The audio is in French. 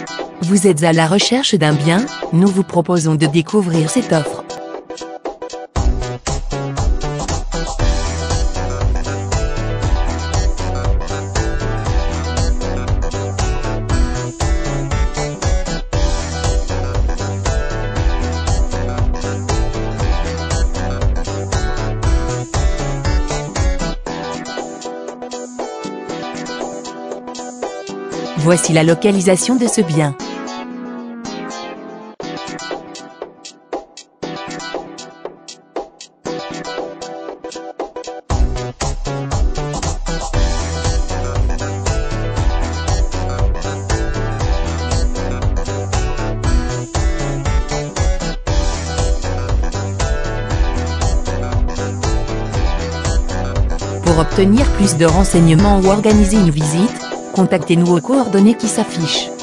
Vous êtes à la recherche d'un bien? Nous vous proposons de découvrir cette offre. Voici la localisation de ce bien. Pour obtenir plus de renseignements ou organiser une visite, contactez-nous aux coordonnées qui s'affichent.